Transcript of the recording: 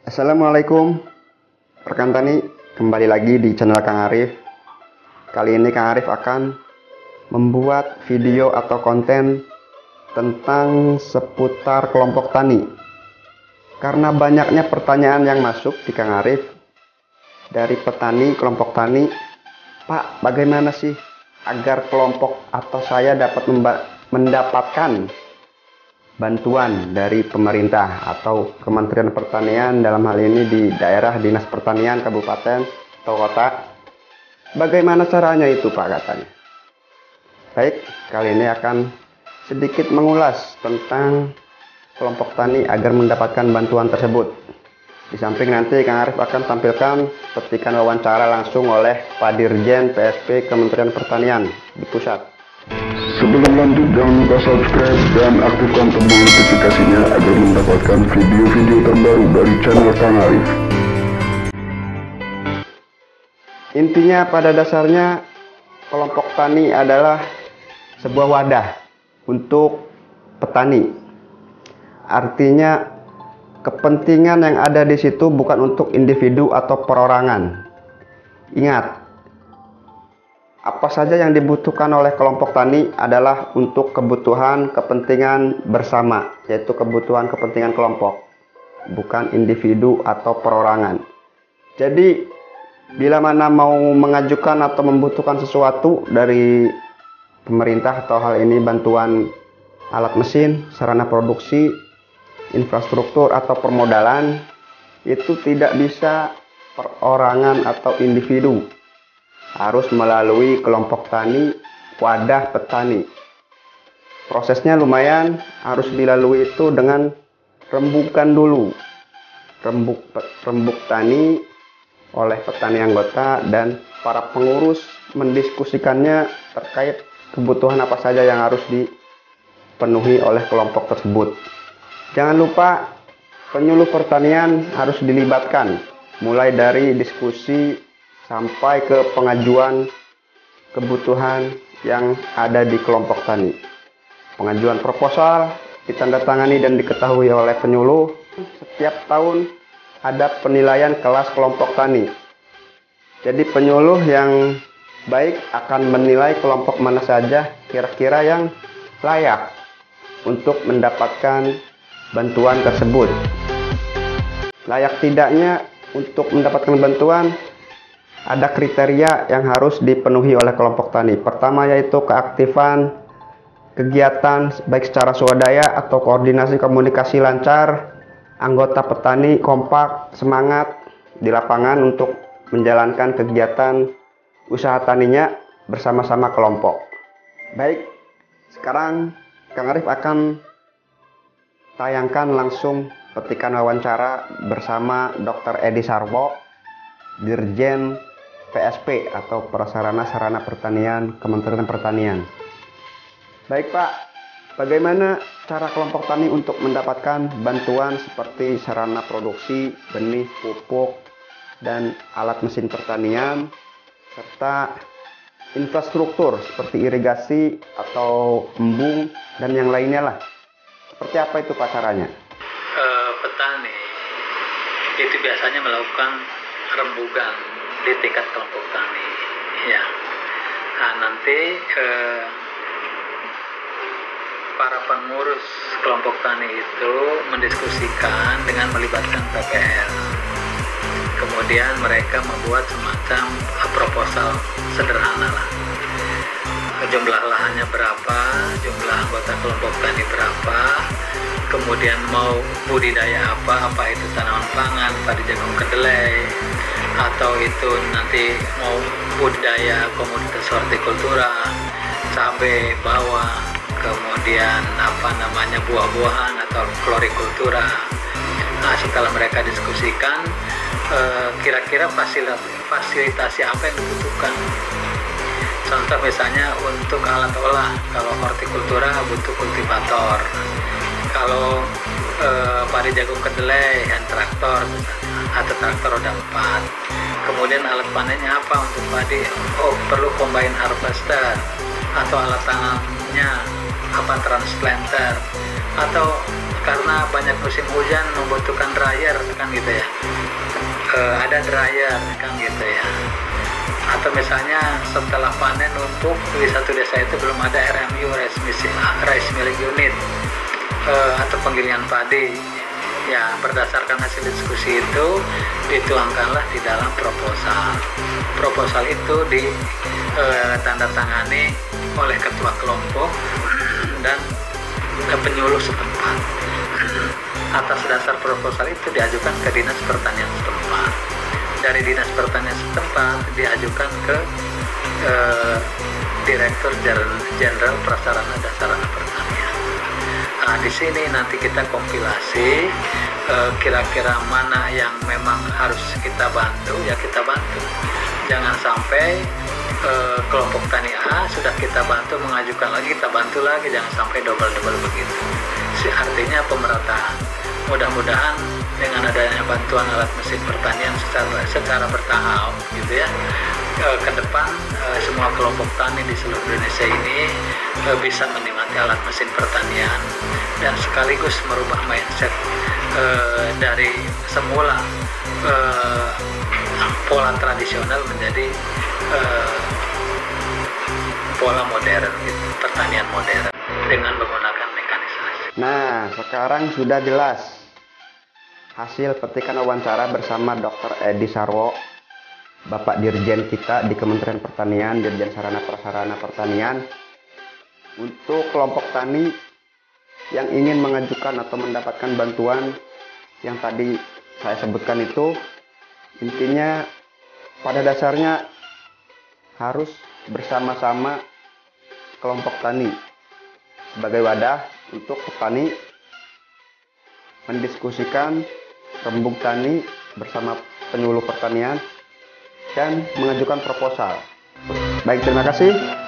Assalamualaikum rekan tani, kembali lagi di channel Kang Arif. Kali ini Kang Arif akan membuat video atau konten tentang seputar kelompok tani. Karena banyaknya pertanyaan yang masuk di Kang Arif dari petani, kelompok tani, Pak, bagaimana sih agar kelompok atau saya dapat mendapatkan bantuan dari pemerintah atau Kementerian Pertanian, dalam hal ini di daerah Dinas Pertanian Kabupaten atau kota. Bagaimana caranya itu, Pak, katanya. Baik, kali ini akan sedikit mengulas tentang kelompok tani agar mendapatkan bantuan tersebut. Di samping nanti Kang Arif akan tampilkan petikan wawancara langsung oleh Pak Dirjen PSP Kementerian Pertanian di pusat. Sebelum lanjut, jangan lupa subscribe dan aktifkan tombol notifikasinya agar mendapatkan video-video terbaru dari channel Kang Arif. Intinya pada dasarnya kelompok tani adalah sebuah wadah untuk petani. Artinya kepentingan yang ada di situ bukan untuk individu atau perorangan. Ingat, apa saja yang dibutuhkan oleh kelompok tani adalah untuk kebutuhan kepentingan bersama, yaitu kebutuhan kepentingan kelompok, bukan individu atau perorangan. Jadi bila mana mau mengajukan atau membutuhkan sesuatu dari pemerintah, atau hal ini bantuan alat mesin, sarana produksi, infrastruktur atau permodalan, itu tidak bisa perorangan atau individu, harus melalui kelompok tani, wadah petani. Prosesnya lumayan, harus dilalui itu dengan rembukan dulu, rembuk tani oleh petani anggota, dan para pengurus mendiskusikannya terkait kebutuhan apa saja yang harus dipenuhi oleh kelompok tersebut. Jangan lupa penyuluh pertanian harus dilibatkan, mulai dari diskusi sampai ke pengajuan kebutuhan yang ada di kelompok tani. Pengajuan proposal ditandatangani dan diketahui oleh penyuluh. Setiap tahun ada penilaian kelas kelompok tani. Jadi penyuluh yang baik akan menilai kelompok mana saja kira-kira yang layak untuk mendapatkan bantuan tersebut. Layak tidaknya untuk mendapatkan bantuan, ada kriteria yang harus dipenuhi oleh kelompok tani. Pertama yaitu keaktifan kegiatan baik secara swadaya atau koordinasi komunikasi lancar, anggota petani kompak, semangat di lapangan untuk menjalankan kegiatan usaha taninya bersama-sama kelompok. Baik, sekarang Kang Arif akan tayangkan langsung petikan wawancara bersama Dr. Edi Sarwo, Dirjen PSP atau Prasarana Sarana Pertanian Kementerian Pertanian. Baik, Pak, bagaimana cara kelompok tani untuk mendapatkan bantuan seperti sarana produksi, benih, pupuk, dan alat mesin pertanian, serta infrastruktur seperti irigasi atau embung dan yang lainnya lah? Seperti apa itu, Pak, caranya? Petani itu biasanya melakukan rembukan di tingkat kelompok tani, ya. Nah, nanti para pengurus kelompok tani itu mendiskusikan dengan melibatkan PPL. Kemudian mereka membuat semacam proposal sederhana lah. Jumlah lahannya berapa, jumlah anggota kelompok tani berapa, kemudian mau budidaya apa itu tanaman pangan, padi jagung kedelai, atau itu nanti mau budidaya komoditas hortikultura, cabai, bawang, kemudian buah-buahan atau florikultura. Nah, setelah mereka diskusikan, kira-kira fasilitasi apa yang dibutuhkan. Contoh misalnya untuk alat olah, kalau hortikultura butuh kultivator, kalau padi jagung kedelai hand traktor misalnya, atau traktor roda 4. Kemudian alat panennya apa untuk padi? Oh, perlu combine harvester, atau alat tanamnya apa transplanter, atau karena banyak musim hujan membutuhkan dryer kan gitu ya. Ada dryer kan gitu ya. Atau misalnya setelah panen untuk di satu desa itu belum ada RMU, rice milling unit, atau penggilingan padi. Ya, berdasarkan hasil diskusi itu dituangkanlah di dalam proposal. Proposal itu ditandatangani oleh ketua kelompok dan penyuluh setempat. Atas dasar proposal itu diajukan ke Dinas Pertanian setempat. Dari Dinas Pertanian setempat diajukan ke Direktur Jenderal Prasarana dan Sarana Pertanian. Nah, di sini nanti kita kompilasi kira-kira mana yang memang harus kita bantu, ya kita bantu. Jangan sampai kelompok tani A sudah kita bantu, mengajukan lagi, kita bantu lagi, jangan sampai double-double begitu. Artinya pemerataan. Mudah-mudahan dengan adanya bantuan alat mesin pertanian secara bertahap gitu ya, ke depan semua kelompok tani di seluruh Indonesia ini bisa menikmati alat mesin pertanian dan sekaligus merubah mindset dari semula pola tradisional menjadi pola modern gitu, pertanian modern dengan menggunakan mekanisasi. Nah, sekarang sudah jelas hasil petikan wawancara bersama Dr. Edi Sarwo, Bapak Dirjen kita di Kementerian Pertanian, Dirjen Sarana Prasarana Pertanian, untuk kelompok tani yang ingin mengajukan atau mendapatkan bantuan yang tadi saya sebutkan itu. Intinya pada dasarnya harus bersama-sama kelompok tani sebagai wadah untuk petani mendiskusikan rembuk tani bersama penyuluh pertanian dan mengajukan proposal. Baik, terima kasih.